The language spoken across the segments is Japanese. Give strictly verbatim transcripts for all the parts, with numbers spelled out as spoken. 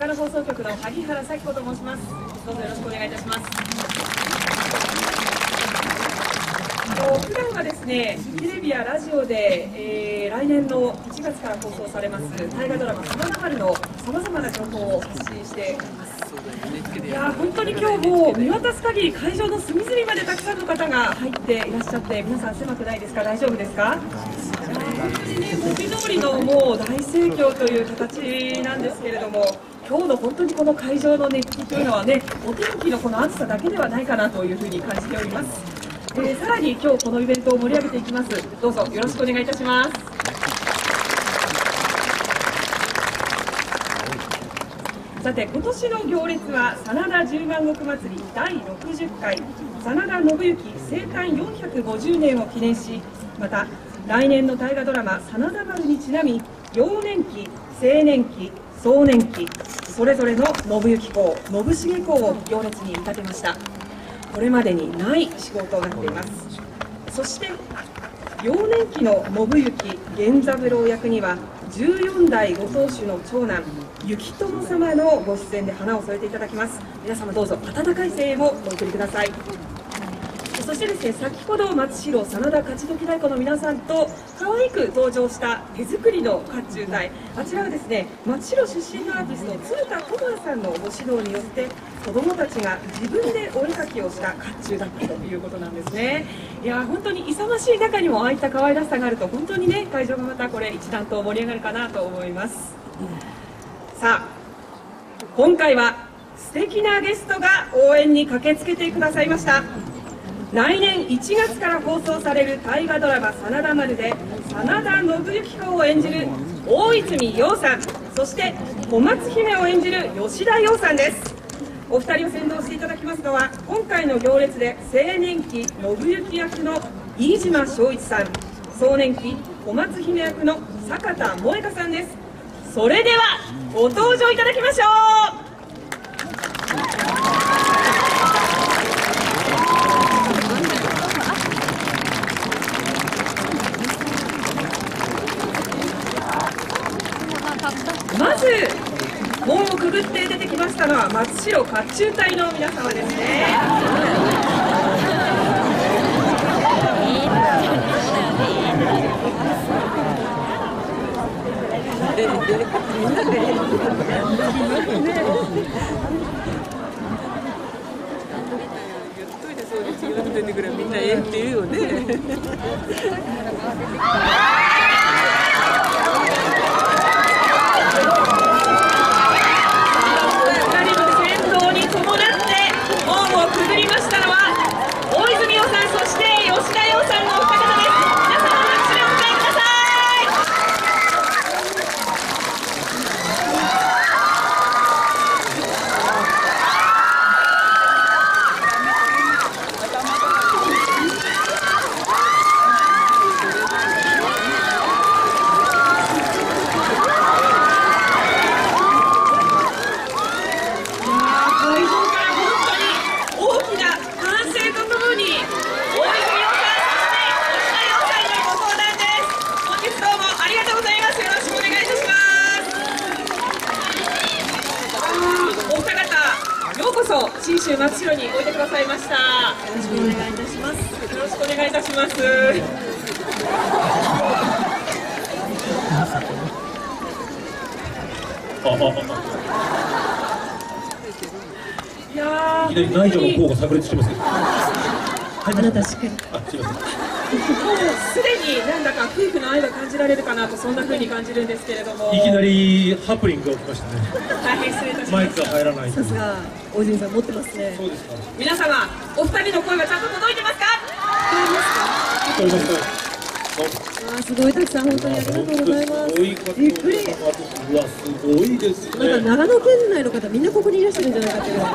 放送局の萩原咲子と申します。どうぞよろしくお願いいたします。普段はですね、テレビやラジオで、えー、来年のいちがつから放送されます大河ドラマ「真田丸」のさまざまな情報を発信しています。いやー、本当に今日も見渡す限り会場の隅々までたくさんの方が入っていらっしゃって、皆さん狭くないですか？大丈夫ですか？本当にね、文字通りのもう大盛況という形なんですけれども、今日の本当にこの会場の熱気というのはね、お天気のこの暑さだけではないかなというふうに感じております。えー、さらに今日このイベントを盛り上げていきます。どうぞよろしくお願いいたします。さて、今年の行列は真田十万石祭りだいろくじゅっかい真田信行生誕よんひゃくごじゅうねんを記念し、また来年の大河ドラマ「真田丸」にちなみ、幼年期、青年期、壮年期、それぞれの信行公、信繁公を行列に見立てました。これまでにない仕事となっています。そして幼年期の信行源三郎役にはじゅうよんだいご当主の長男行友様のご出演で花を添えていただきます。皆様どうぞ温かい声援をお送りください。そしてですね、先ほど松代真田勝どき太鼓の皆さんと可愛く登場した手作りの甲冑隊、あちらはですね、松代出身のアーティスト鶴田智也さんのご指導によって子どもたちが自分でお絵描きをした甲冑だったということなんですね。いやー、本当に勇ましい中にもああいった可愛らしさがあると、本当にね、会場がまたこれ一段と盛り上がるかなと思います。さあ、今回は素敵なゲストが応援に駆けつけてくださいました。来年いちがつから放送される大河ドラマ「真田丸」で真田信行公を演じる大泉洋さん、そして小松姫を演じる吉田羊さんです。お二人を先導していただきますのは、今回の行列で青年期信行役の飯島正一さん、壮年期小松姫役の坂田萌香さんです。それではご登場いただきましょう。まず門をくぐって出てきましたのは松代甲冑隊の皆様ですね。 みんなええって言うよね。信州松代においでくださいました。よろしくお願いいたします。よろしくお願いいたします。いやー、いきなり内助の方が炸裂してますけど。あなたしっかり。あ、すみません。もうすでになんだか夫婦の愛が感じられるかなと、そんな風に感じるんですけれども。いきなりハプニングが起きましたね。大変失礼いたします。マイクが入らない。さすが大泉さん持ってますね。そうですか。皆様、お二人の声はちゃんと届いてますか？届いてますか？あー、すごいたくさん本当にありがとうございます。びっくり。うわ、すごいですね。なんか長野県内の方みんなここにいらっしゃるんじゃないかっていう。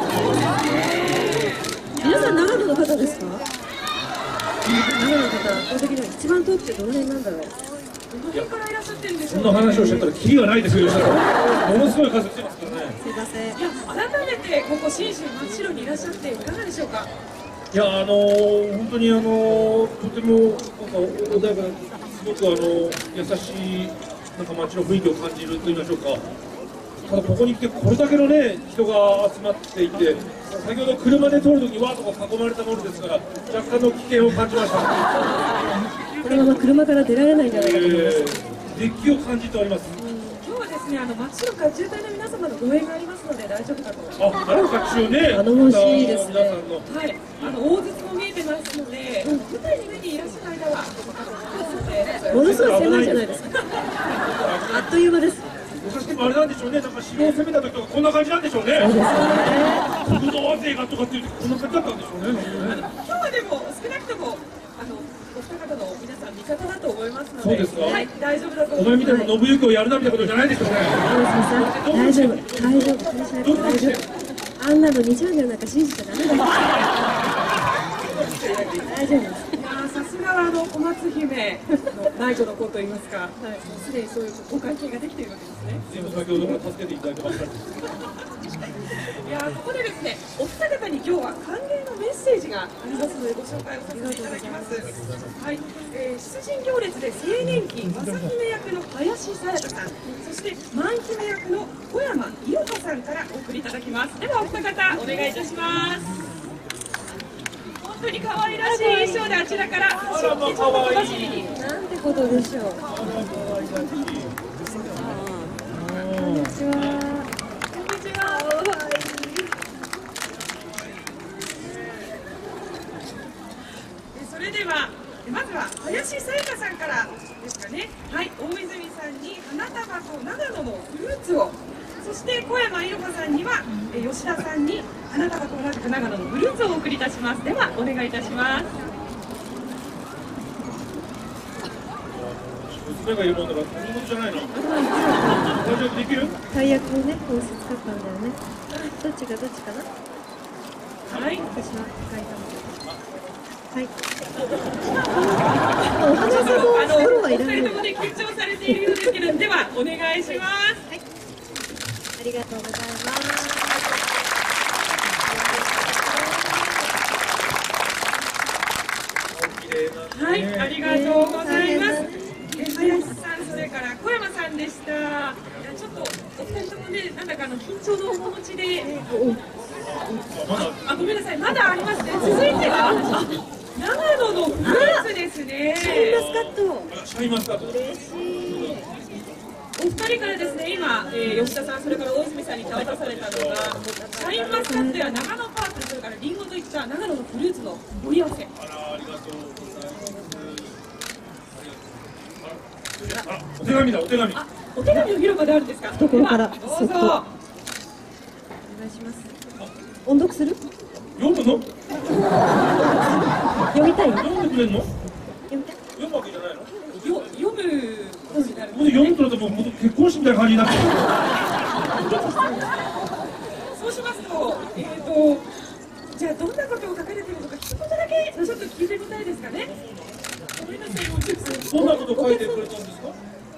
皆さん長野の方ですか？長野の方、圧倒的に一番遠くてどの辺なんだろう。どの辺からいらっしゃってるんでしょうか。そんな話をしてたらキリがないですよ。ものすごい数来てますからね。すいません。いや、改めてここ信州松代にいらっしゃっていかがでしょうか。いや、あのー、本当にあのー、とてもなんか穏やかな、すごくあのー、優しいなんか街の雰囲気を感じると言いましょうか。 ただここに来てこれだけのね人が集まっていて、先ほど車で通るときにわーとか囲まれたものですから、若干の危険を感じました。 このまま車から出られないんじゃないかと思います。 えー、熱気を感じております。 今日はですね、あの真っ白か渋滞の皆様のご縁がありますので大丈夫かと。 あ、あれか中ね、 頼もしいですね。 皆さんのはい、あの大筒も見えてますので、舞台に上にいらっしゃる間はものすごい狭いじゃないですか。あっという間です。 昔でもあれなんでしょうね、なんか城を攻めた時とかこんな感じなんでしょうね。 そうですよね。 武道勢がとかっていうとこんな感じだったんでしょうね。 今日はでも少なくともあのお二方の皆さん味方だと思いますので、 そうですか。 はい、大丈夫だとお前み思います。 たいな信行をやるなみたいなことじゃないでしょうね。 大丈夫、大丈夫、大丈夫。あんなのにチャンネルなんか信じちゃダメだよ。大丈夫です。 いやー、さすがはあの小松姫の内助の子といいますか、はい、すでにそういうご関係ができているわけですね。 でも先ほどから助けていただいてばっかりです。 いやー、ここでですね、お二方に今日は歓迎のメッセージがありますのでご紹介をさせていただきます。はい、えー、出陣行列で青年期正姫役の林さやかさん、そして万姫役の小山伊代子さんからお送りいただきます。ではお二方お願いいたします。本当に可愛らしい衣装であちらから走ってちょっと小走りに。 なんてことでしょう。こんにちは。 こんにちは。それではまずは林さやかさんからですかね。はい、大泉さんに花束と長野のフルーツを、そして小山伊代子さんにはえ吉田さんに花束と同じく長野のフルーツをお送りいたします。ではお願いいたします。 娘がいるもんだから他人事じゃないの。大丈夫できる？ 大役をね、こうして使ったんだよね。どっちがどっちかな。 はい、 私は書いたので。はい。お花束をあの袋おはいらない。 二人ともで緊張されているようですけど、ではお願いします。 ありがとうございます。 はい、ありがとうございます。え林さん、それから小山さんでした。いやちょっとお二人ともね、なんだかあの緊張の面持ちで、あ、ごめんなさい、まだありますね。続いては長野のフルーツですね。 シャインマスカット。 シャインマスカット。 嬉しい。 お二人からですね、今、えー、吉田さん、それから大泉さんに手渡されたのが、シャインマスカットや長野パープル、それからリンゴといった長野のフルーツの盛り合わせ。 あら、ありがとうございます。あ、お手紙だ、お手紙。 あ、お手紙の広場であるんですか。 懐からではどそっとおうぞ。 願いします。音読する？ 読むの？ 読みたい？ 読んでくれんの？ 読みたい？ 読むわけじゃないの？ よ読むことになるんもうですね。 読むとなるともう結婚式みたいな感じになってる。 そうしますと、えーと、じゃあどんなことを書かれているのか一言だけちょっと聞いてみたいですかね。ごめんなさい、もうちょっと。 どんなこと書いてくれたんですか？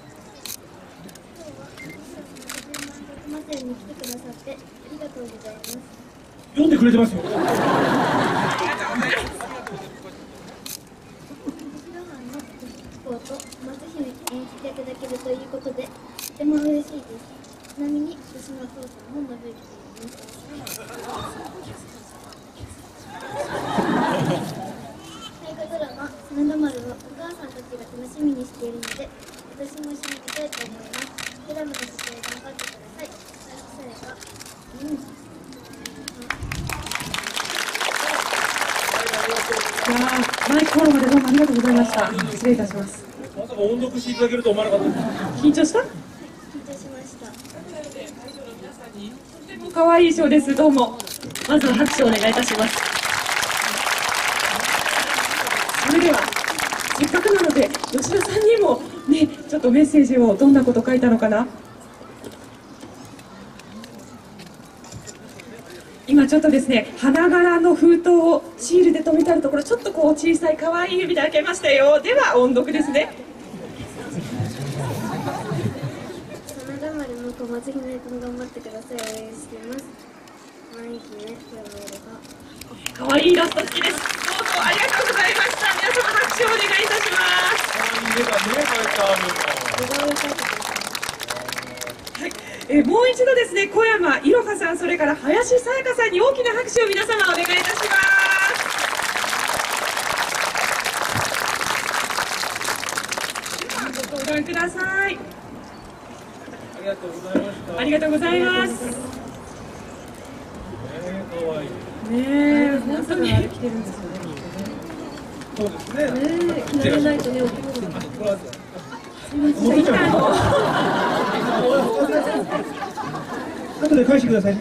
マセルに来てくださってありがとうございます。 読んでくれてますよ。 白藩の飛行と松姫に来ていただけるということでとても嬉しいです。ちなみに私のお父さんも信之と言います。大河ドラマ「真田丸」をお母さんたちが楽しみにしているので私も一緒に見たいと思います。ドラマの撮影頑張ってください。それがうんいやー、マイクフォローまでどうもありがとうございました。失礼いたします。 まさか音読していただけると思わなかったです。 緊張した？ 緊張しました。 とても可愛い衣装です。どうも。まずは拍手をお願いいたします。それではせっかくなので吉田さんにもね、ちょっとメッセージをどんなこと書いたのかな。今ちょっとですね、花柄の封筒をシールで留めてあるところ、ちょっとこう小さい可愛い指で開けましたよ。では音読ですね。 真田丸の小松姫役も頑張ってください。応援しています。万姫、小山色が。 可愛いイラスト好きです。どうぞありがとうございました。皆様拍手をお願いいたします。 可愛い絵がね、書いてあるの。 小顔を描いてください。 はい、 えー、もう一度ですね、小山いろはさん、それから林さやかさんに大きな拍手を皆様お願いいたします。ではご登壇ください。 ありがとうございました。 ありがとうございます。 えー、かわいい。 ねえ、本当に。 そうですね。 ねえ、着られないとね、お着物が。 すみません。 後で返してください。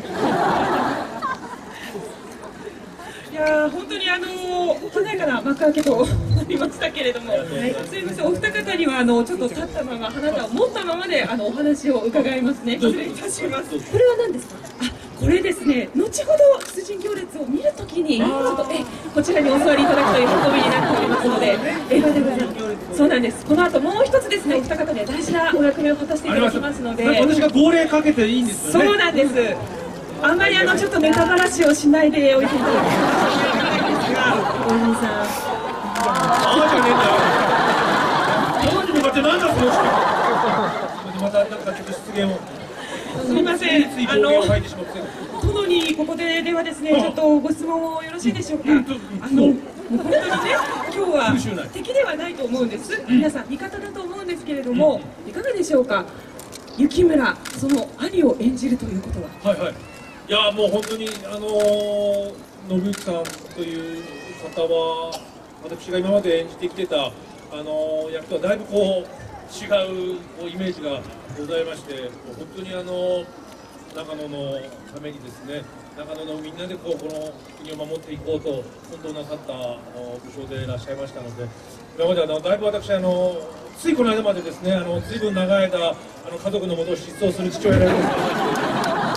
いやー、本当にあのー、華やかな幕開けとなりましたけれども、はい、すみません、お二方にはあのちょっと立ったまま花束を持ったままであのお話を伺いますね。失礼いたします。これは何ですか？あ、これですね、後ほど出陣行列を見るときにちょっとえこちらにお座りいただくという運びになっておりますので、映画でございます。そうなんです。この後もう一つですね、お二方で大事なお役目を果たしていただきますので、 私が号令かけていいんですよね。 そうなんです。あんまりあのちょっとネタばらしをしないでおいていただきたいんですが、大泉さん。 ああじゃねえんだよ。彼女に向かってなんだその人。またなんかちょっと失言を。 すみません。あの殿にここでではですね、ちょっとご質問をよろしいでしょうか。あの本当にね、今日は敵ではないと思うんです。皆さん味方だと思うんですけれども、いかがでしょうか。雪村、その兄を演じるということは。 はいはい。いやもう本当にあのー、信行さんという方は私が今まで演じてきてたあのー、役とはだいぶこう違うこうイメージがございまして、本当にあの長野のためにですね、長野のみんなでこうこの国を守っていこうと本当なさったあの武将でいらっしゃいましたので、今まであのだいぶ私あのついこの間までですね、あのずいぶん長い間あの家族のもとを失踪する父親でございまして、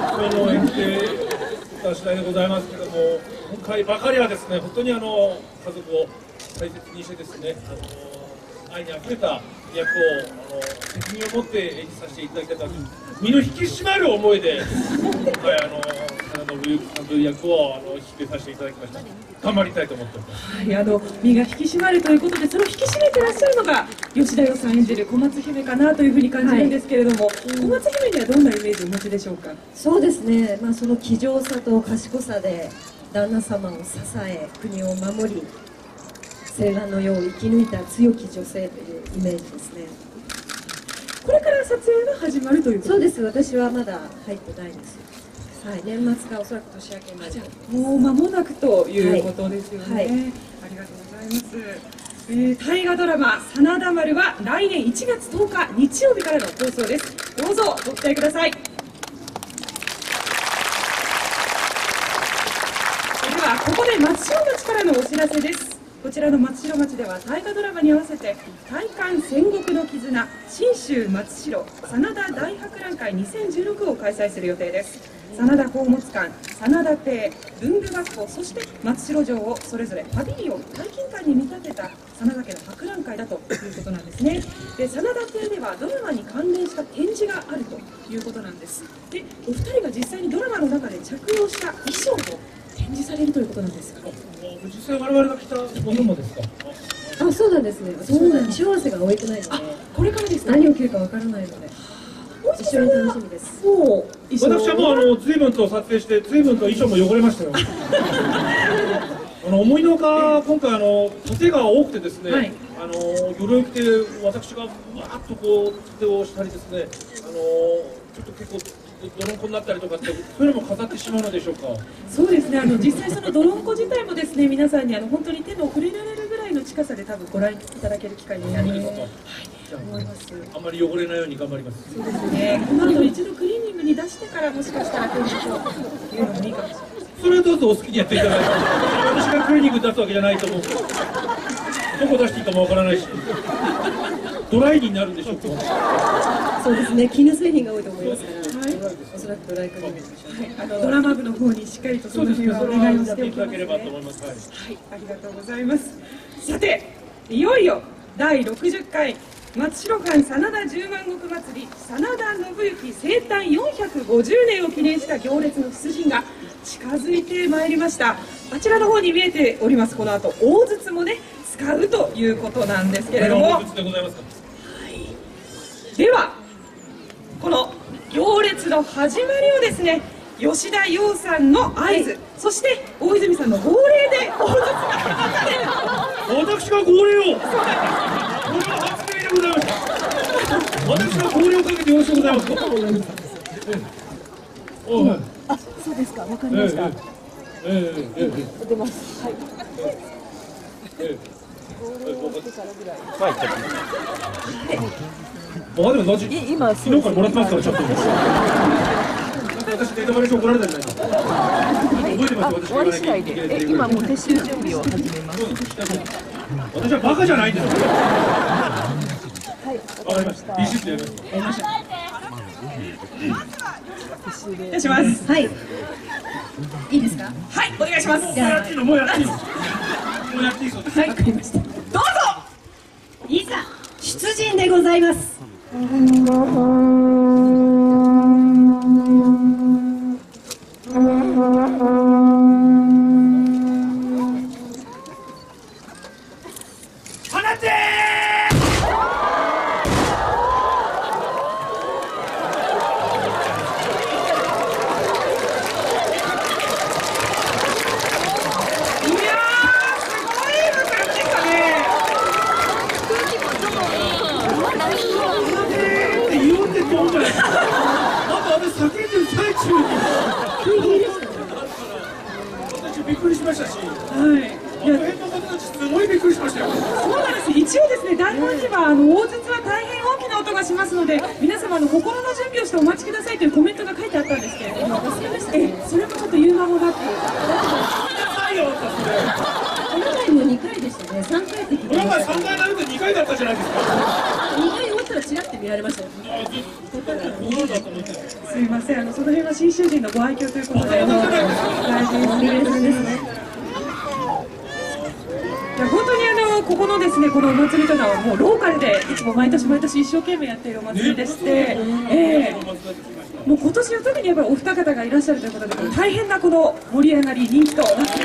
そういうのを演じていた次第でございますけれども、今回ばかりはですね、本当にあの家族を大切にしてですね、あの愛にあふれた役をあの責任を持って演じさせていただきたいと、身の引き締まる思いで今回あの真田信行さんという役をあの引き受けさせていただきました。頑張りたいと思っております。 はい、あの身が引き締まるということで、それを引き締めてらっしゃるのが吉田羊さん演じる小松姫かなというふうに感じるんですけれども、はい、小松姫にはどんなイメージをお持ちでしょうか。 そうですね、まあ、その気丈さと賢さで旦那様を支え国を守り青蘭の世を生き抜いた強き女性というイメージですね。 これから撮影が始まるということそうです。私はまだ入ってないんですよ。はい、年末かおそらく年明けまで。 もう間もなくということですよね。 はいはい、 ありがとうございます。えー、大河ドラマ「真田丸」は来年いちがつとおか日曜日からの放送です。どうぞご期待ください。ではここで松代町からのお知らせです。こちらの松代町では大河ドラマに合わせて大観戦国の絆信州松代真田大博覧会にせんじゅうろくを開催する予定です。真田宝物館、真田邸、文具学校、そして松代城をそれぞれパビリオン、大金館に見立てた真田家の博覧会だということなんですね。で、真田邸ではドラマに関連した展示があるということなんです。で、お二人が実際にドラマの中で着用した衣装を展示されるということなんですが、 実際我々が着たものもですか。 あ、そうなんですね。そうなんです。衣装合わせが終えてないので、 これからですか。 何を着るかわからないので。一緒に楽しみです。 もう私はもうあの随分と撮影して随分と衣装も汚れましたよ。あの思いのほか今回あの盾が多くてですね、はい、あの鎧着て私がわーっとこう盾をしたりですね、あのちょっと結構泥んこになったりとかってそういうのも飾ってしまうのでしょうか。 そうですね。あの実際その泥んこ自体もですね、皆さんにあの本当に手の触れられるぐらいの近さで多分ご覧いただける機会になると思います。 あんまり汚れないように頑張ります。 そうですね。この後一度クリーニングに出してからもしかしたら展示をというのもいいかもしれない。 それはどうぞお好きにやっていただいて、私がクリーニング出すわけじゃないと思う。どこ出していいかもわからないし、ドライになるんでしょうか。 そうですね。絹製品が多いと思いますから、はい、おそらくドライクリーニングでしょう。 はい、あのドラマ部の方にしっかりとその辺はお願いをしておきますね。 はい、ありがとうございます。さて、いよいよだいろくじゅっかい松代藩真田十万石祭り真田信行生誕よんひゃくごじゅうねんを記念した行列の出陣が近づいてまいりました。あちらの方に見えておりますこの後大筒もね使うということなんですけれども、はい、ではこの行列列の始まりをですね、吉田羊さんの合図、そして大泉さんの号令で大筒が放たれる。 私が号令を。これは初耳でございました。私が号令をかけてよろしゅうございますか。 あ、そうですか。わかりました。 ええええええ出ます。はい。 ええはい、あ、でもマジ今昨日からもらってますからちょっと。私ネタバレして怒られたじゃないですか。覚えてますよ。私終わり次第で、え、今もう撤収準備を始めます。 私はバカじゃないんですよ。 はい、 わかりました。ビシッとやります。 やりました。お願いします。 はい。いいですか。 はい、お願いします。 もうやっていいの、もうやっていいの。もうやっていいそうです。 はい、わかりました。どうぞ。いざ出陣でございます。 放てびっくりしましたし、はい、いや、変な方たちすごいびっくりしましたよ。 そうなんです。一応ですね、台本にはあの大筒は大変大きな音がしますので、皆様の心の準備をしてお待ちくださいというコメントが書いてあったんですけれども、え、それもちょっと言う間もなく。 この回もにかいでしたね。さんかいって聞きこのました。 前さんかいなるとにかいだったじゃないですか。 にかい終わったらちらって見られましたよ。 すいません、あのその辺は新州人のご愛嬌ということで、あの大事にですね。いや本当にあのここのですねこのお祭りというのはもうローカルでいつも毎年毎年一生懸命やっているお祭りでして、えー、もう今年は特にやっぱりお二方がいらっしゃるということで大変なこの盛り上がり人気となっています。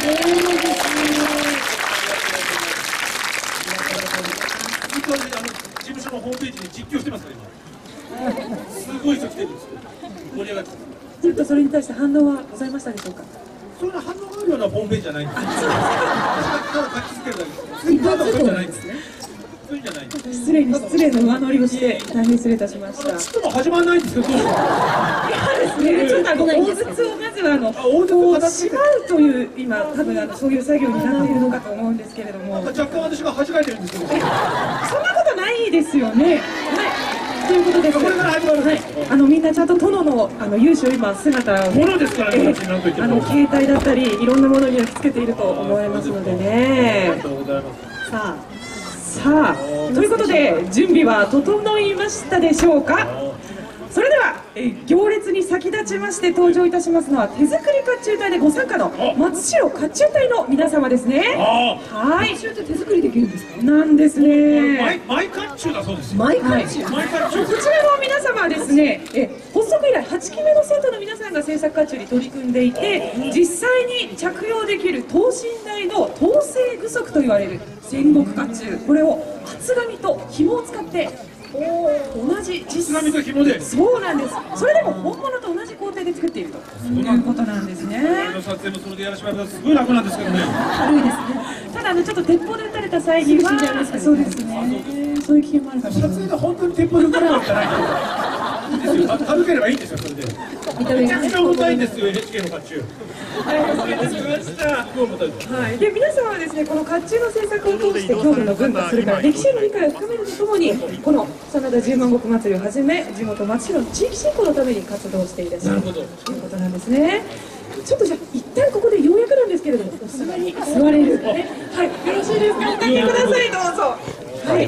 事務所のホームページに実況してますから今。すごい人来てるんですよ。盛り上がってます。 ちょっとそれに対して反応はございましたでしょうか。 そんな反応があるようなホームページじゃないんですよ。ただ書きつけるだけ。ツイッターとかじゃないんですね。そういうんじゃないんです。 失礼に失礼の上乗りをして大変失礼いたしました。 ちょっとも始まらないんですけど。 いやですね、ちょっとあの大筒をまずはあのこうしまうという今多分あのそういう作業になっているのかと思うんですけれども。 若干私が恥かいてるんですけど。 そんなことないですよね。はい。ということで、これから始まる。はい。あのみんなちゃんと殿のあの優秀今姿をね。 殿ですからね。 あの携帯だったりいろんなものにはつけていると思われますのでね。 ありがとうございます。 さあ。さあということで準備は整いましたでしょうか。それではえ行列に先立ちまして登場いたしますのは手作り甲冑隊でご参加の松代甲冑隊の皆様ですね。はい。甲冑って手作りできるんですか。なんですね。 マイ甲冑だそうですよ。 マイ甲冑。 マイ甲冑。 こちらの皆様はですね、え発足以来はちきめの生徒の皆さんが制作甲冑に取り組んでいて、実際に着用できる等身大の統制具足と言われる戦国甲冑、これを厚紙と紐を使って同じ厚紙と紐で。 そうなんです。それでも本物と同じ工程で作っているということなんですね。 撮影もそれでやらせてもらったらすごい楽なんですけどね。 軽いですね。ただあのちょっと鉄砲で撃たれた際にはそうですね。そういう危険もあるかもしれない。 撮影で本当に鉄砲で撃たれるわけじゃないですよ。軽ければいいんですよ。それで。めちゃくちゃ重たいんですよ。エヌエイチケー の甲冑。はい、わかりました。はい。で皆様はですねこの甲冑の制作を通して郷土の文化それから歴史の理解を深めるとともにこの真田十万石祭りをはじめ地元松代の地域振興のために活動していらっしゃるということなんですね。ちょっとじゃあ一旦ここでようやくなんですけれどもお座り座れるね。はい。よろしいですか。おかけくださいどうぞ。はい。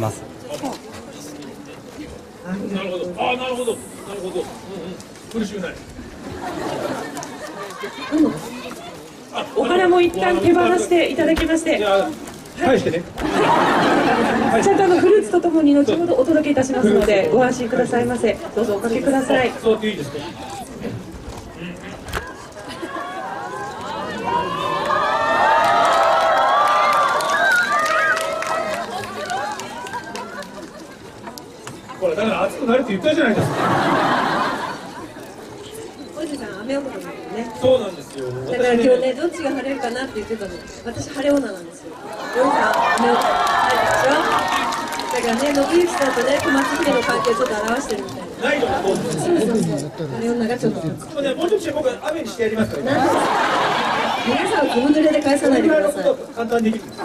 なるほど。ああなるほどなるほど。苦しくない。 お花も一旦手放していただきまして。 返してね。 ちゃんとあのフルーツとともに後ほどお届けいたしますのでご安心くださいませ。どうぞおかけください。 そうっていいですか。ほらだから熱くなるって言ったじゃないですか。 雨男だよね。 そうなんですよ。 だから今日ね、どっちが晴れるかなって言ってたの。私晴れ女なんですよ。ヨウさん雨男晴れでしょ。だからね、信行さんとね、小松姫の関係をちょっと表してるみたいな。 ないのがどうですか。 そうそうそう。晴れ女がちょっと。 もうね、もうちょっと僕雨にしてやりますからね。 なんで皆さんずぶ濡れで返さないでください。 簡単にできる。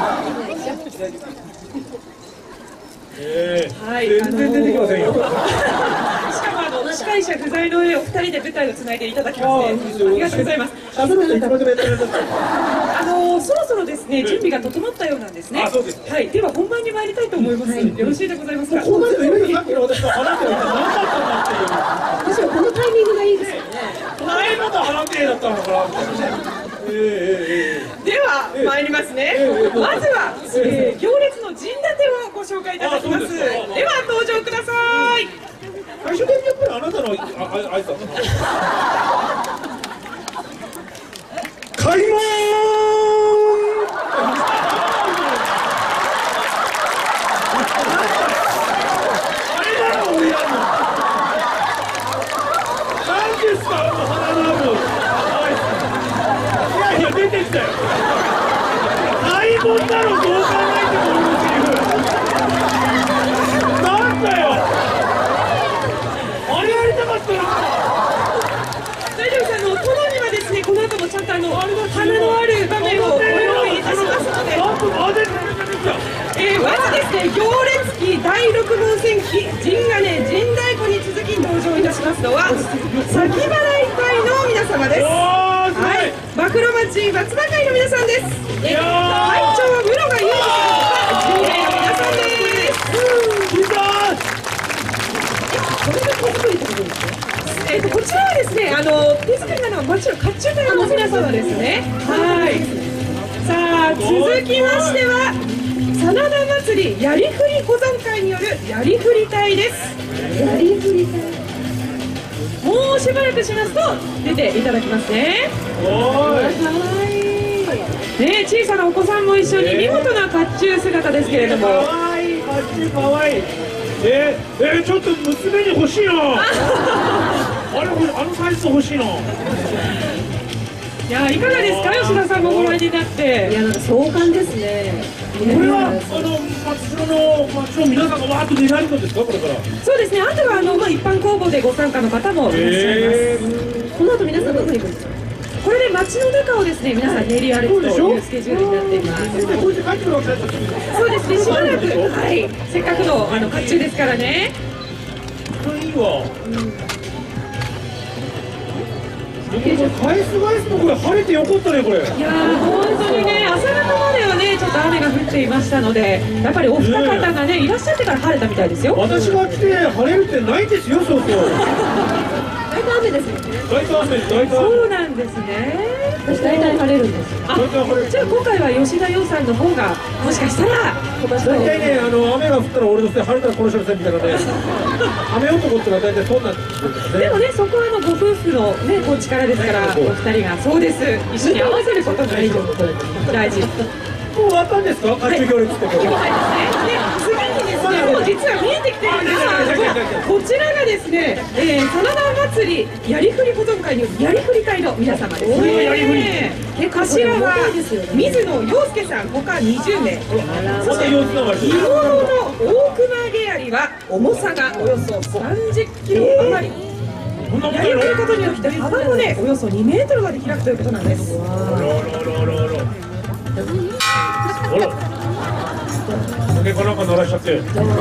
ええ、 はい、 全然出てきませんよ。 しかもあの司会者不在の上をふたりで舞台をつないでいただきまして、ありがとうございます。 喋るのいつまでもやってられた。 あのそろそろですね、準備が整ったようなんですね。 あ、そうです。 はい、では本番に参りたいと思います。よろしいでございますか。 ここまでの意味でさっきの私が話しておいて何だったんだっていう。 むしろこのタイミングがいいですよね。 前まだ腹系だったのかなみたいなね。ええええ。 では参りますね。まずは、えー、行列の陣立てをご紹介いただきます。では登場ください。 最初的にやっぱりあなたのああ挨拶。開門。あれだろ俺やるの。何ですかあの花の部。いやいや出てきたよ。開門だろどう考えても俺のセリフ。なんだよ。あれやりたかったな。 大丈夫です。あの殿にはですね、この後もちゃんとあの花のある場面をご用意いたしますので。えー、まずですね、行列記だいろく号線記陣金陣太鼓に続き登場いたしますのは先払い隊の皆様です。はい、暴露町松葉会の皆さんです。えー、会長は室賀裕二さんとか陣営の皆さんです。えー、とこちらはですね、あの手作りなのはもちろん甲冑隊の皆様ですね。はい。さあ続きましては真田祭りやりふり保存会によるやりふり隊です。やりふり隊。もうしばらくしますと出ていただきますね。はい。ね、小さなお子さんも一緒に見事な甲冑姿ですけれども。 かわいい甲冑かわいい。えー、えー、ちょっと娘に欲しいな。あれあのサイズ欲しいな。 いやいかがですか吉田さんもご覧になって。 いやなんか壮観ですね。 これはあの松代の松代皆さんがわーっと出られるんですかこれから。 そうですね。あとはあのまあ一般公募でご参加の方もいらっしゃいます。 えー、この後皆さんどこに行くんですか。 これで街の中をですね皆さん練り歩くというスケジュールになっています。そうですね。しばらくはいせっかくのあの甲冑ですからね。 いいわ。返す返すのこれ晴れてよかったねこれ。 いやー本当にね朝方まではねちょっと雨が降っていましたのでやっぱりお二方がねいらっしゃってから晴れたみたいですよ。 私が来て晴れるってないんですよそうそう。 大体雨ですよね。 大体雨大体。 そうなんですね。 私大体晴れるんですよ。 あ、じゃあ今回は吉田洋さんの方がもしかしたら大体ねあの雨が降ったら俺のせい晴れたらこの人のせいみたいなね。雨男ってのは大体そうなんですね。 でもねそこはあのご夫婦のねこう力ですからお二人がそうです一緒に合わせることが大事大事。 もう終わったんですか甲冑行列ってこれ。 次にですねもう実は見えてきてるんですがこちらがですねえー、真田祭りやりふり保存会によるやりふり隊の皆様ですね。 やりふり。 で頭は水野陽介さん他にじゅうめい。そして鋳物の大熊毛槍は重さがおよそさんじゅっキロ余り。やりふることによって幅もねおよそにメートルまで開くということなんです。 あら、酒かなんか鳴らしちゃって。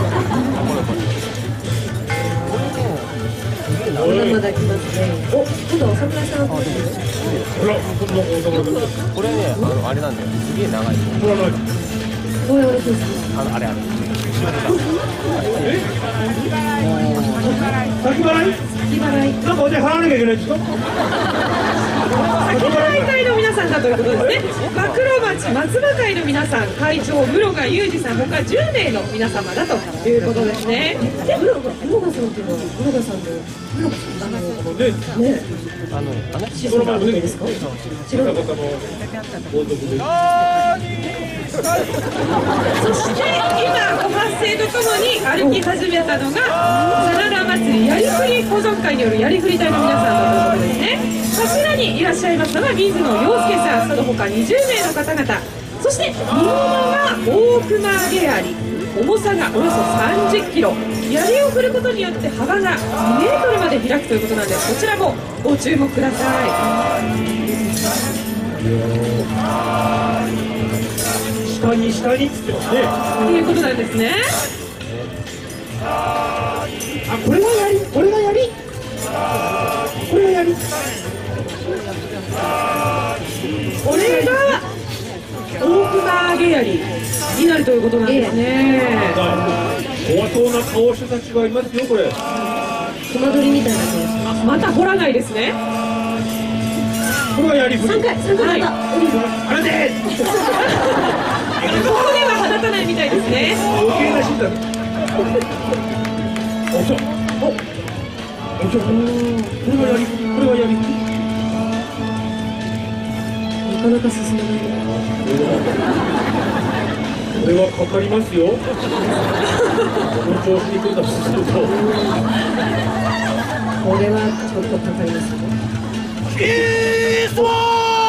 まだまだ来ますね。お、今度はお侍さん。ほら、 今度はお侍さん。 これね、あのあれなんだよ。すげえ長い。 これは何？ どうやられてるんですか。 あのあれあれ。 え？先払い？ 先払い。 なんかお手払わなきゃいけないんですか？ 酒大会の皆さんだということですね。暴露町松葉会の皆さん、会長室賀裕二さんほかじゅうめいの皆様だということですね。 で、室賀室賀さんっていうのは室賀さんの室賀さんあのねねあのあの子孫なわけですか？違う。 そして今ご発声とともに歩き始めたのが真田祭りやりくり保存会によるやりくり隊の皆さんということですね。頭にいらっしゃいますのが水野陽介さん、その他にじゅうめいの方々、そして仁王が大熊揚げ槍、重さがおよそさんじゅっキロ、槍を振ることによって幅がにメートルまで開くということなんで、こちらもご注目ください。 下に下にっつってますね。 ということなんですね。 あ、これがやり、これがやり、これがやり。 これが大熊揚げ槍になるということなんですね。 怖そうな顔をした人たちがいますよ、これ。 熊取りみたいな顔してあ、また掘らないですね。 これがやり振り。 三回三回また降りる。 あれでここでは放たないみたいですね。 余計なシーンだ。おちょ、お、おちょ、これがやり、これがやり。 なかなか進まないね。 これはかかりますよ。この調子に来るとすると。 これはちょっとかかりますね。 えー、そうよ。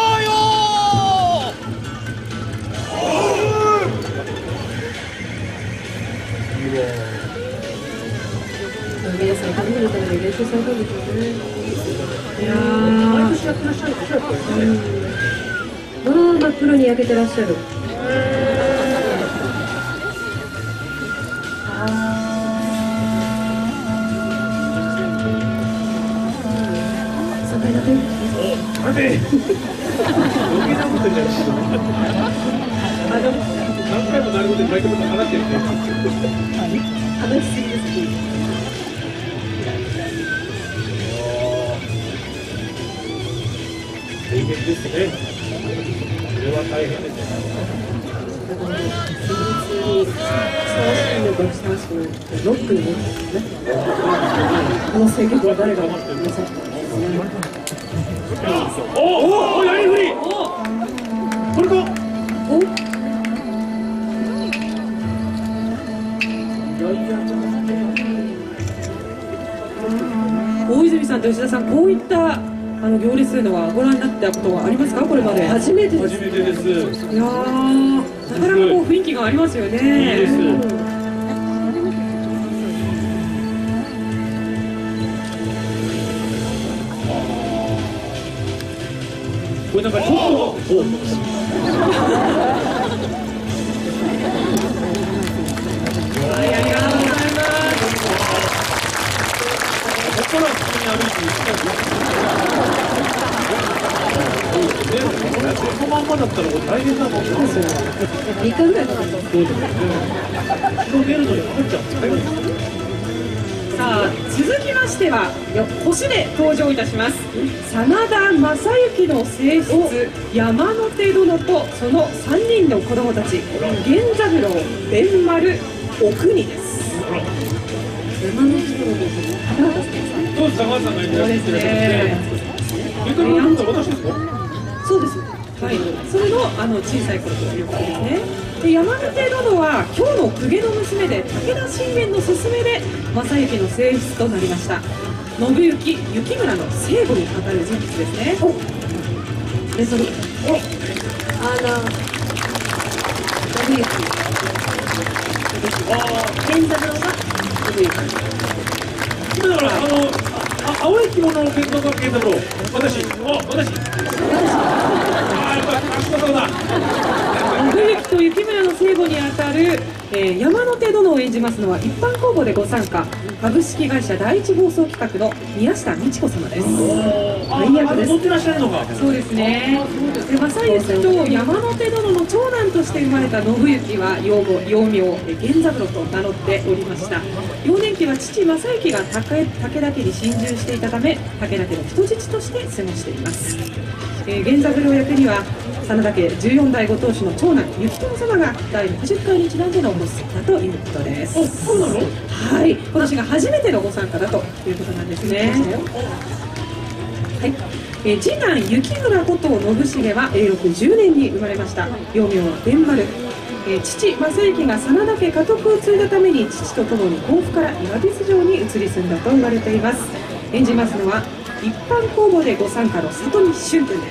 皆さん食べるために練習されたんでしょうね。 いやー、 毎年やってらっしゃるでしょ、やっぱりね。 まあ真っ黒に焼けてらっしゃる。三階建て。 お、待て。余計なことじゃない。あの、何回もなることで毎回も話してるね。 話しすぎです。 大変ですね。これは大変ですね。 だから秘密にふさわしいのかふさわしくないのかロックに持ってますね。この選曲は誰がなさったんですか。 おおお、やり振り。これか。 お。 大泉さんと吉田さん、こういったあの行列というのはご覧になったことはありますか？これまで。 初めてです。 初めてです。 いやー、なかなかこう雰囲気がありますよね。 いいです。これなんかちょっと、お。 はい、ありがとうございます。 ここから普通に歩いて行きたいですね。このまんまだったらもう大変なもんですよ。 二回ぐらいかかった。 そうですね。一度出るのにかかっちゃうんですね。 さあ、続きましては星で登場いたします真田昌幸の正室山手殿とそのさんにんの子供たち源三郎、弁丸、お国です。 山の人の高畑さん。 そうです、高橋さんがいらっしゃってるんですね。ゆかりの方は私ですか？ そうです。 はい、それのあの小さい頃ということですね。で山手殿は京の公家の娘で武田信玄の勧めで正幸の正室となりました。信行、幸村の生母にあたる人物ですね。おレトルおあら信行。源三郎が信行。 だからあのあ青い着物の健三が健三郎、私、お私。ああ、やっぱり賢そうだ。 信行と幸村の生母にあたる、えー、山手殿を演じますのは一般公募でご参加株式会社第一放送企画の宮下美智子様です。 あ、 大役です。 乗ってらっしゃるのか。 そうですね。で正行と山手殿の長男として生まれた信行は養母幼名源三郎と名乗っておりました。幼年期は父正行が武武田家に心中していたため武田家の人質として過ごしています。えー、源三郎役には真田家じゅうよん代ご当主の長男幸友様がだいろくじゅっかいにちなんでのご出演だということです。 あ、そうなの？ はい、今年が初めてのご参加だということなんですね。はい、えー、次男幸村こと信繁は永禄じゅうねんに生まれました。幼名は伝丸。えー、父正行が真田家家督を継いだために父と共に甲府から岩櫃城に移り住んだと言われています。演じますのは一般公募でご参加の里見俊君です。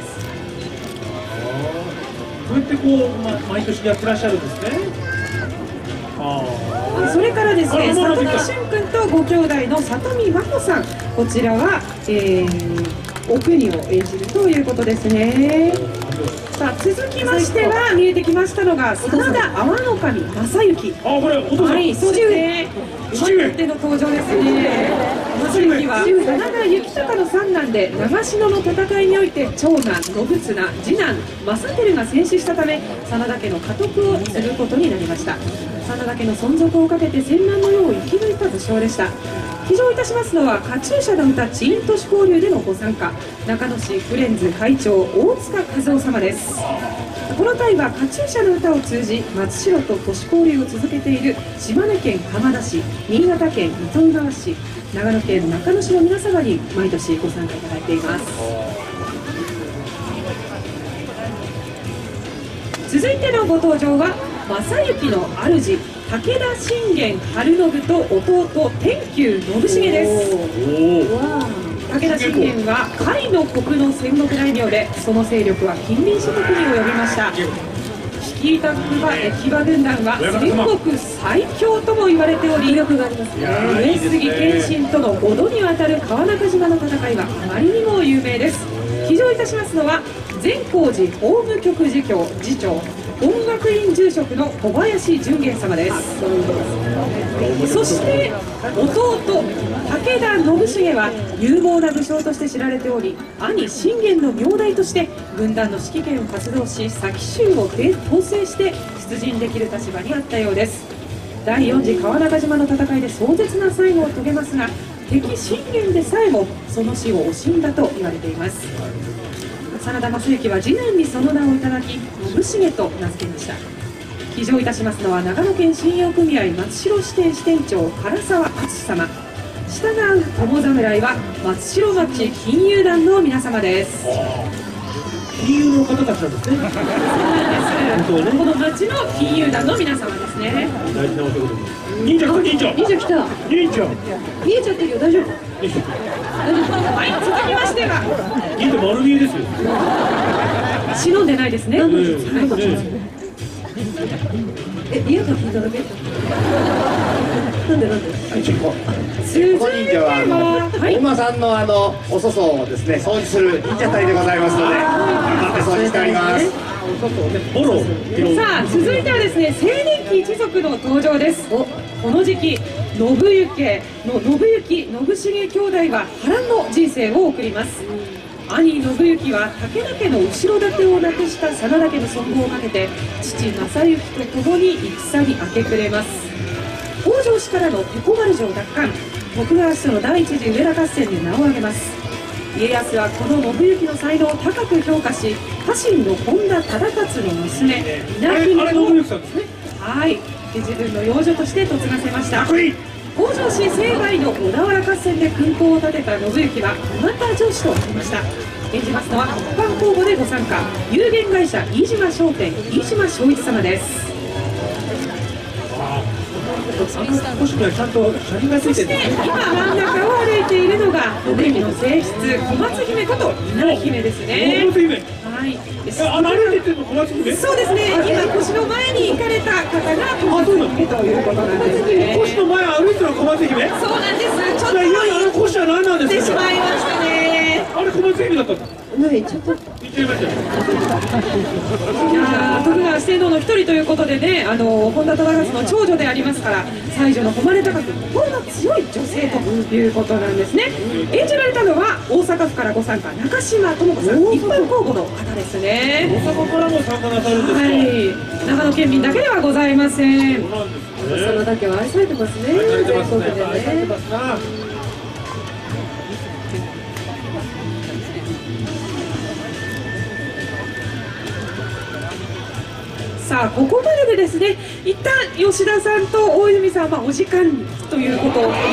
そうやってこう、ま、毎年やってらっしゃるんですね。ああ、それからですね、 あ、 里見俊君とご兄弟の里見和子さん、こちらは、えー、お国を演じるということですね。さあ、続きましては見えてきましたのが真田阿波守正行。 あ、これお父さん。 はい、そうですね。 父上初の登場ですね。正行は真田幸隆の三男で長篠の戦いにおいて長男信綱、次男正輝が戦死したため真田家の家督を継ぐことになりました。真田家の存続をかけて戦乱の世を生き抜いた武将でした。騎乗いたしますのはカチューシャの歌知隠都市交流でのご参加、中野市フレンズ会長大塚和夫様です。この回はカチューシャの歌を通じ松代と都市交流を続けている島根県浜田市、新潟県糸魚川市、長野県中野市の皆様に毎年ご参加いただいています。続いてのご登場は正行の主武田信玄晴信と弟天久信繁です。武田信玄は甲斐の国の戦国大名でその勢力は近隣諸国に及びました。率いた騎馬軍団は戦国最強とも言われており、上杉謙信とのごどにわたる川中島の戦いはあまりにも有名です。騎乗いたしますのは善光寺法務局次長次長音楽院住職の小林純元様です。そして弟武田信繁は勇猛な武将として知られており、兄信玄の名代として軍団の指揮権を発動し先州を統制して出陣できる立場にあったようです。だいよん次川中島の戦いで壮絶な最後を遂げますが、敵信玄でさえもその死を惜しんだと言われています。真田正幸は次男にその名をいただき信繁と名付けました。騎乗いたしますのは長野県信用組合松代支店支店長唐沢敦様、従う友侍は松代町金融団の皆様です。 金融の方たちなんですね。 そうなんです。この町の金融団の皆様ですね。 大事なお仕事です。忍者来た、忍者。 忍者来た。 忍者。 見えちゃってるよ、大丈夫。 はい、続きましては忍者丸見えですよ。 忍んでないですね。 え、嫌か聞いただけ。なんでなんで。 この忍者はあの本間さんのあのお粗相をですね掃除する忍者隊でございますので、頑張って掃除しております。 ボロ。 さあ、続いてはですね、青年期一族の登場です。この時期、信行の信行信繁兄弟は波乱の人生を送ります。兄信行は武田家の後ろ盾をなくした真田家の存亡をかけて父正行と共に戦に明け暮れます。北条氏からの手小丸城奪還、徳川氏との第一次上田合戦で名を挙げます。家康はこの信行の才能を高く評価し、家臣の本田忠勝の娘稲国を、はい、自分の養女として嫁がせました。北条氏成敗の小田原合戦で勲功を立てた信行は小型城主となりました。演じますのは一般公募でご参加、有限会社飯島商店飯島正一様です。 少しね、ちゃんと車輪がついてるんですね。 今真ん中を歩いているのが信行の正室小松姫こと稲姫ですね。 小松姫。 はい。 あ、歩いてるの小松姫。 そうですね。今腰の前に行かれた方が小松姫ということなんですね。 腰の前歩いてるの小松姫。 そうなんです。ちょっといやいや、あの腰は何なんですか。 してしまいましたね。 あれ小松姫だったんだ。 はいちょっと言っちゃいましたよ。 いやー徳川四天王の一人ということでね、あの本田忠勝の長女でありますから、才女の誉れ高く心の強い女性ということなんですね。演じられたのは大阪府からご参加、中島智子さん、一般公募の方ですね。 大阪からも参加なさるんですか。 はい、長野県民だけではございません。 そうなんですね。 そのだけは愛されてますね。 愛されてますね。 全国で愛されてね。 ますな。 さあここまででですね、一旦吉田さんと大泉さんはお時間ということになる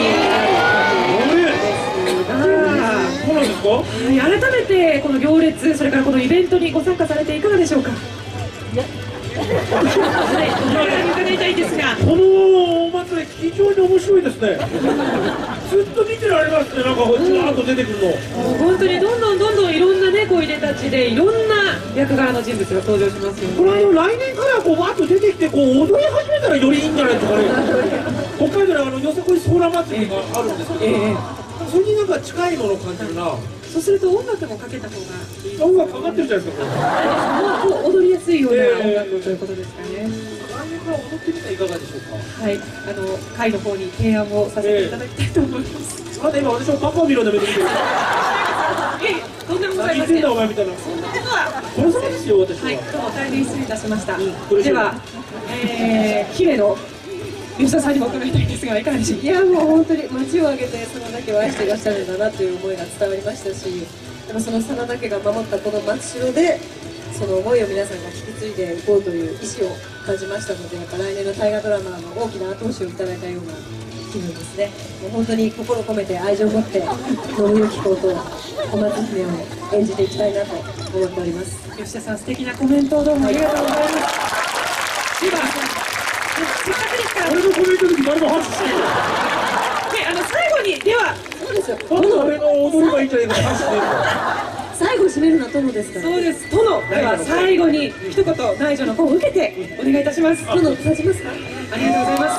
そうなんですか。 はい、改めてこの行列、それからこのイベントにご参加されていかがでしょうか。はい、伺いたいんですが、 このお祭り非常に面白いですね。ずっと見てられますね。なんかこっちの後出てくるの。 もう本当にどんどんどんどんいろんなねこういでたちでいろんな役柄の人物が登場しますよね。 これあの来年からこうわっと出てきてこう踊り始めたらよりいいんじゃないですかね。北海道であのよさこいソーラー祭りがあるんですけど、 ええ、 それになんか近いものを感じるな。 そうすると音楽もかけた方がいい。 音楽かかってるじゃないですか。これこう踊りやすいような音楽ということですかね。 来年から踊ってみてはいかがでしょうか。 はい、あの会の方に提案をさせていただきたいと思います。 まだ今私もバカを見ろで見てるけど。 いえ、とんでもございません。 何言ってんだお前みたいな。 そんなことは。 これそうですよ私は。 はい、どうも大変失礼いたしました。 これでは、えー、姫の吉田さんにも伺いたいんですが、いかがでしょうか。 いやもう本当に街を挙げてそのだけを愛していらっしゃるんだなという思いが伝わりましたし、でもその真田家が守ったこの松代でその思いを皆さんが引き継いでいこうという意思を感じましたので、やっぱ来年の大河ドラマの大きな後押しをいただいたような気分ですね。もう本当に心込めて愛情を持って信行公と小松姫を演じていきたいなと思っております。 吉田さん、素敵なコメントをどうもありがとうございます。では、せっかくですから、 俺のコメントの時誰も拍手してる。 であの最後にでは。 そうですよ。 なんで俺の踊りがいいんじゃないかって拍手してる。 最後締めるのは殿ですから。 そうです。殿、では最後に一言内助の方を受けてお願いいたします。 殿立ちますか。 ありがとうございます。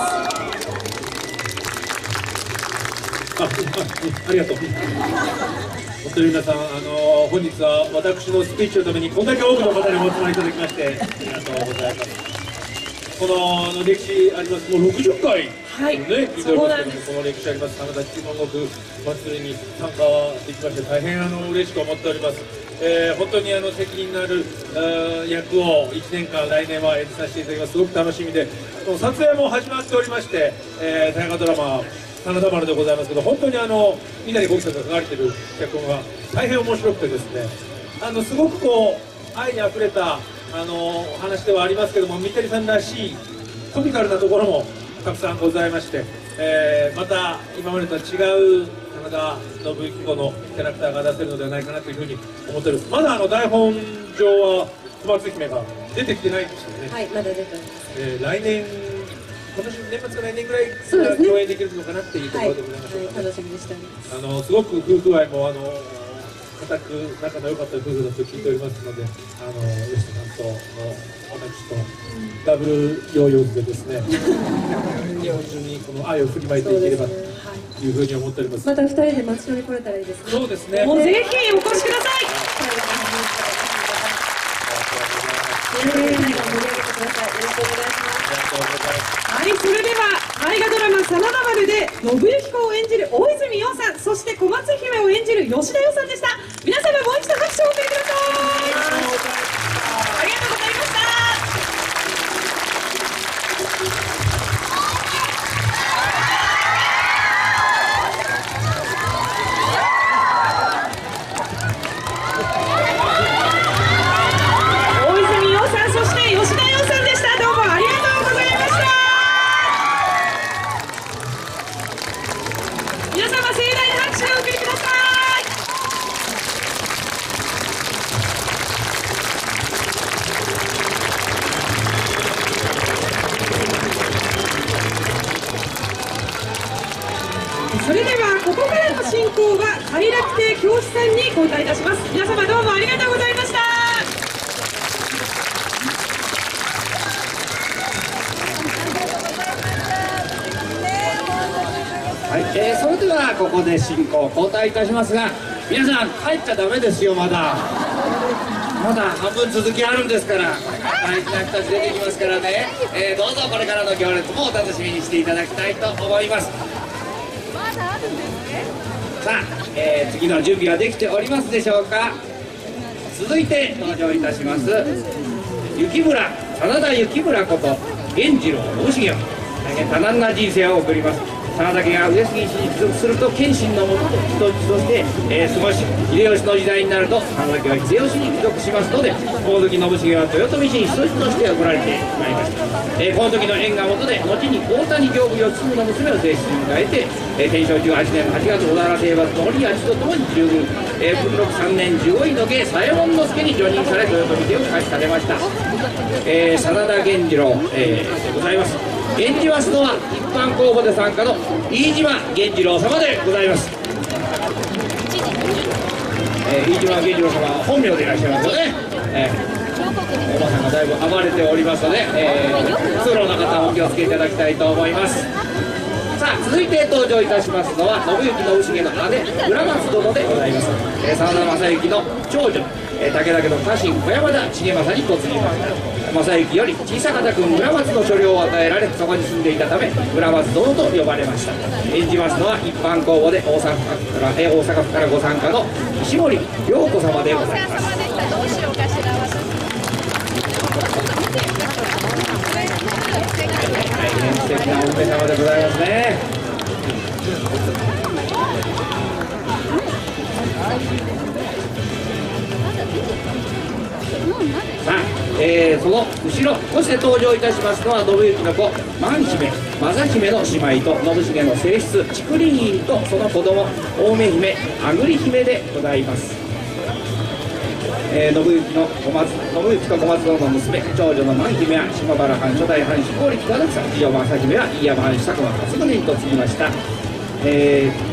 あ、ありがとう。本当に皆さん、あの本日は私のスピーチのためにこんだけ多くの方にお集まりいただきましてありがとうございます。この歴史ありますもうろくじゅっかいはいね、聞いておりますけども、この歴史あります真田七万石祭りに参加できまして大変あの嬉しく思っております。えー、本当にあの責任のあるあ役をいちねんかん来年は演じさせていただきます。すごく楽しみで、撮影も始まっておりまして、えー、大河ドラマ真田丸でございますけど、本当にあの三谷幸喜さんが書かれている脚本が大変面白くてですね、あのすごくこう愛にあふれたあの話ではありますけども、三谷さんらしいコミカルなところもたくさんございまして、えー、また今までとは違う真田信行公のキャラクターが出せるのではないかなというふうに思っております。まだあの台本上は小松姫が出てきてないんですよね。 はい、まだ出ております。 えー、来年今年年末か来年ぐらいからそうですね共演できるのかなっていうところでございます。 はい、はい、楽しみにしております。 あのすごく夫婦愛もあの固く仲の良かった夫婦だと聞いておりますので、あの吉田さんと私とダブルヨーヨーズでですね、日本中にこの愛を振りまいていければというふうに思っております。 また二人で松代に来れたらいいですね。 そうですね。 もうぜひお越しください。 ぜひ盛り上げてください。よろしくお願いします。 はい、それでは大河ドラマ「真田丸」で信行公を演じる大泉洋さん、そして小松姫を演じる吉田洋さんでした。皆様もう一度拍手をお送りください。ありがとうございました。大泉洋さん、そして吉田洋さんでした。どうもありがとうございました。皆様盛大な拍手をお送りください。それではここからの進行は快楽亭教師さんに交代いたします。皆様どうもありがとうございました。 はい、えー、それではここで進行交代いたしますが、 皆さん帰っちゃダメですよ。まだまだ半分続きあるんですから、大事な人たち出てきますからね、えー、どうぞこれからの行列もお楽しみにしていただきたいと思います。さあ、えー、次の準備はできておりますでしょうか。続いて登場いたします雪村真田幸村こと源次郎信繁は大変多難な人生を送ります。真田家が上杉氏に帰属すると謙信のもと人質として、えー、過ごし、秀吉の時代になると真田家は秀吉に帰属しますので、大関信繁は豊臣氏に人質として送られてまいりました。えー、この時の縁が元で後に大谷行部義経の娘を正室に迎えて、えー、天正じゅうはちねんはちがつ小田原征伐の折八とともに従軍、えー、文禄さんねんじゅうごいの下左衛門之助に除任され豊臣家を開始されました。えー、真田源次郎、えー、でございます。演じますのは一般公募で参加の飯島源次郎様でございます。えー、飯島源次郎様は本名でいらっしゃいますよね。えー、おばさんがだいぶ暴れておりますので、えー、通路の方もお気をつけいただきたいと思います。さあ、続いて登場いたしますのは信行信繁の姉村松殿でございます。えー、真田昌幸の長女、えー、武田家の家臣小山田重政に嫁ぎました。正幸より小さかった君村松の所領を与えられ、そこに住んでいたため村松殿と呼ばれました。演じますのは一般公募で大阪府から、えー、大阪府からご参加の石森涼子様でございます。大変素敵なお姫様でございますね。さあ、えー、その後ろそして登場いたしますのは信行の子万姫正姫の姉妹と信繁の正室竹林院とその子供青梅姫あぐり姫でございます。えー、信行の小松信行と小松殿の娘長女の万姫は島原藩初代藩主公力忠久、次女正姫は飯山藩主佐久間勝宗に嫁ぎました。えー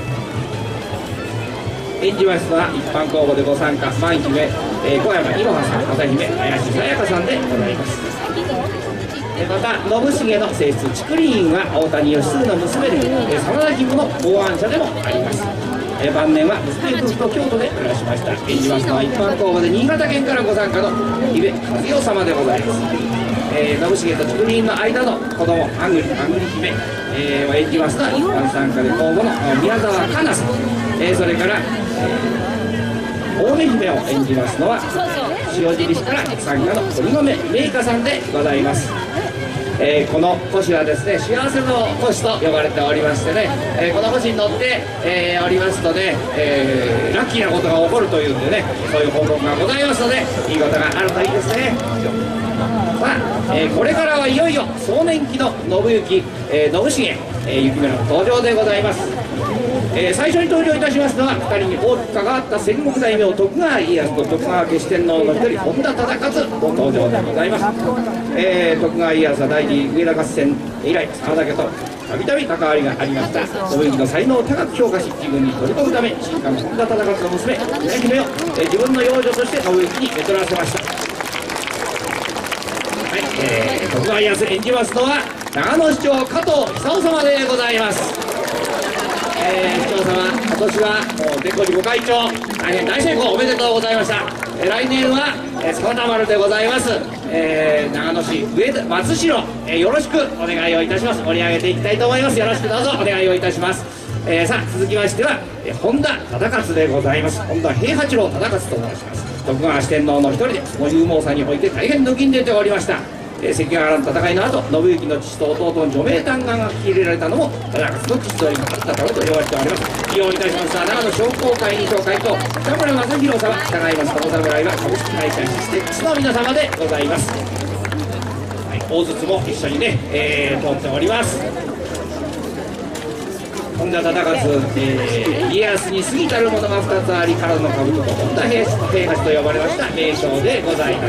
演じますのは一般公募でご参加万姫、えー、小山いろはさん、正姫林さやかさんでございます。えまた信繁の正室竹林院は大谷義継の娘で、えー、真田君の考案者でもあります。えー、晩年は娘夫婦と京都で暮らしました。演じますのは一般公募で新潟県からご参加の伊部和代様でございます。えー、信繁と竹林院の間の子供あぐりあぐり姫、えー、を演じますのは一般参加で公募の宮沢香菜さん、えー、それから、えー、青梅姫を演じますのは塩尻市から参加の堀米メイカさんでございます。えー、この星はですね幸せの星と呼ばれておりましてね、えー、この星に乗って、えー、おりますとね、えー、ラッキーなことが起こるというんでね、そういう報告がございますのでいいことがあるといいですね。さあ、えー、これからはいよいよ壮年期の信行、えー、信繁、えー、雪村の登場でございます。えー、最初に登場いたしますのはふたりに大きく関わった戦国大名徳川家康と徳川家四天王の一人本田忠勝の登場でございます。えー、徳川家康は第二次上田合戦以来真田家とたびたび関わりがありました。信行の才能を高く評価し自分に取り込むため新官本田忠勝の娘宮姫を、えー、自分の養女として信行にめとらせました。はい、えー、徳川家康演じますのは長野市長加藤久夫様でございます。えー、市長様、今年はもうデコリご会長大変大成功おめでとうございました。えー、来年は、えー、真田丸でございます。えー、長野市上田松代、えー、よろしくお願いをいたします。盛り上げていきたいと思います。よろしくどうぞお願いをいたします。えー、さあ続きましては、えー、本田忠勝でございます。本田平八郎忠勝と申します。徳川四天王の一人でその勇猛さにおいて大変抜きん出ておりました。えー、関ヶ原の戦いの後信行の父と弟の除名嘆願が聞き入れられたのも忠勝の父とにあったためと言われております。起用いたしました長野商工会議長会と北村正弘様、従います友侍は株式会社システックスの皆様でございます。はい、大筒も一緒にね、えー、通っております。本田忠勝、えー、家康に過ぎたるものがふたつありからの兜と本田平八と呼ばれました名称でございます。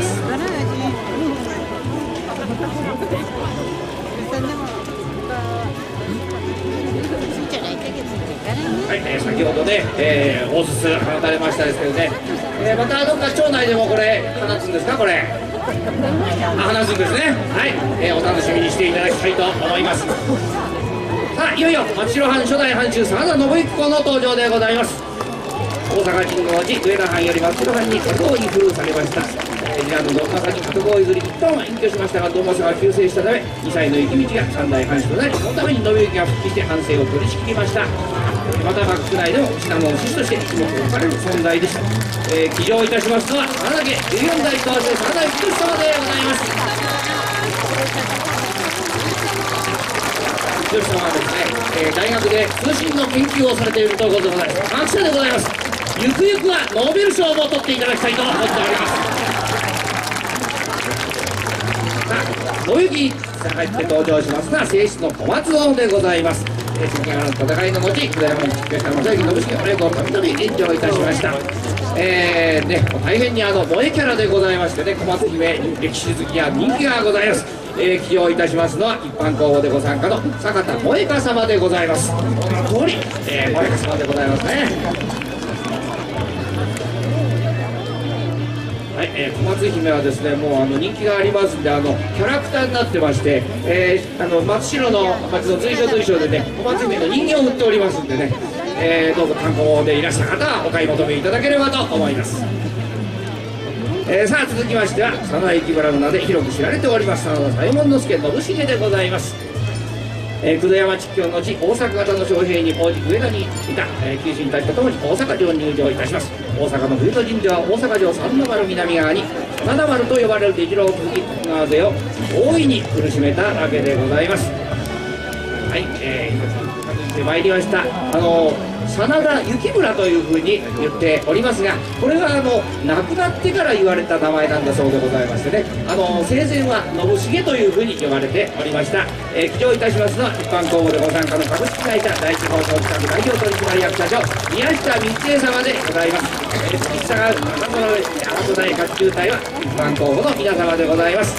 はい、えー、先ほどね、えー、大筒放たれましたですけどね、えー、またどっか町内でもこれ放つんですか、これあ放つんですね。はい、えー、お楽しみにしていただきたいと思います。さあいよいよ松代藩初代藩主真田信行公の登場でございます。 大阪神宮の地上田藩より松代藩に加藤に封されました。次男のまさに加藤を譲り一旦は隠居しましたが、堂政が急逝したためにさいの幸道が三代藩主となり、そのために信行が復帰して藩政を取り仕切りました。また幕府内でも信濃の志士として一目置かれる存在でした。えー、騎乗いたしますのは真田家じゅうよん代当主真田幸俊様でございます。幸俊様はですね、えー、大学で通信の研究をされているということでございます。学者でございます。ゆくゆくはノーベル賞も取っていただきたいと思っております。信行さんがって登場しますのは正室の小松王でございます。関ヶ原の戦いの後、久山に実況した正行信繁親子をたびたび演上いたしました。えーね、大変にあの萌えキャラでございましてね、小松姫歴史好きや人気がございます。えー、起用いたしますのは一般公募でご参加の坂田萌香様でございます。この通り、えー、萌香様でございますね。はい、えー、小松姫はですね、もうあの人気がありますんで、あのキャラクターになってまして、えー、あの松代の松の随所随所でね、小松姫の人形を売っておりますんでね、えー、どうぞ観光でいらした方はお買い求めいただければと思います。えー、さあ続きましては真田幸村の名で広く知られております真田左衛門佐信繁でございます。えー、久土山築教の後、大阪方の将兵に応じ上田にいた、えー、九州に対してともに大阪城に入城いたします。大阪の冬の陣では大阪城三の丸南側に真田丸と呼ばれる出城を築き、徳川勢を大いに苦しめたわけでございます。はい、えー、続いてまいりました。あの真田幸村というふうに言っておりますが、これはあの亡くなってから言われた名前なんだそうでございましてね、あの生前は信繁というふうに呼ばれておりました。えー、記帳いたしますのは一般公募でご参加の株式会社第一放送企画代表取締役社長宮下光恵様でございます。えー、月下が中村大和大学中隊は一般公募の皆様でございます。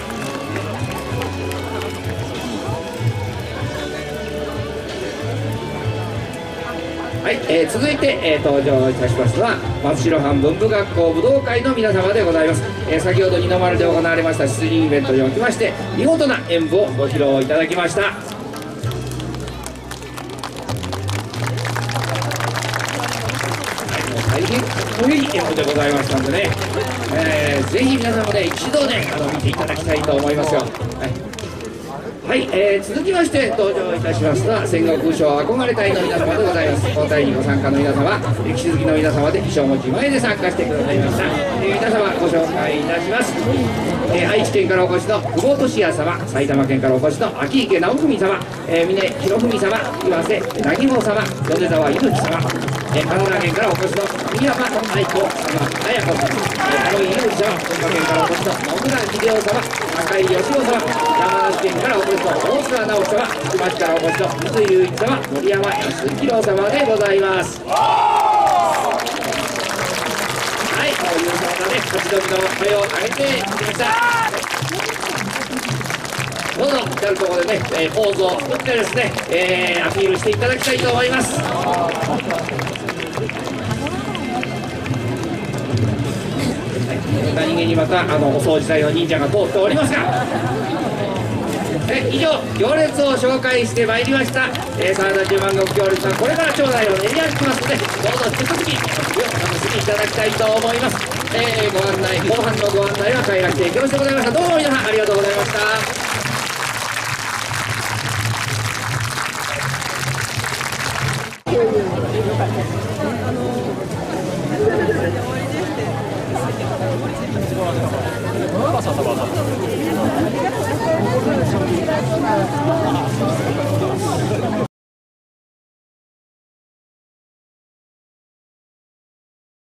はい、えー、続いて、えー、登場いたしますのは松代藩文部学校武道会の皆様でございます。えー、先ほど二の丸で行われました出陣イベントにおきまして見事な演舞をご披露いただきました。はい、もう大変かっこいい演舞でございましたんでね、えー、ぜひ皆様で一度ねあの見ていただきたいと思いますよ。はいはい、えー、続きまして登場いたしますのは戦国武将憧れ隊の皆様でございます。交代にご参加の皆様、歴史好きの皆様で衣装も自前で参加してくださいました。えー、皆様ご紹介いたします。えー、愛知県からお越しの久保利也様、埼玉県からお越しの秋池直文様、えー、峰博文様、岩瀬凪穂様、米沢伊吹様、えー、神奈川県からお越しの神山愛子様、綾子様、ハロイ伊吹様、福岡県からお越しの野村秀夫様、赤井義雄様、山梨県からお越しの大津直樹様、福町からお越しの水井雄一様、森山康弘様でございます。はい、こういうようなね、勝ち取りの声を上げてきました。どうぞ至るところでね、えー、ポーズを作ってですね、えー、アピールしていただきたいと思います。何気にまたあのお掃除隊の忍者が通っておりますが、え以上行列を紹介してまいりました。えー、真田十万石行列はこれから町内を練り歩きますので、どうぞ引き続きお楽しみいただきたいと思います。えー、ご案内後半のご案内は快楽提供してございました。どうも皆さんありがとうございました。 わざわざ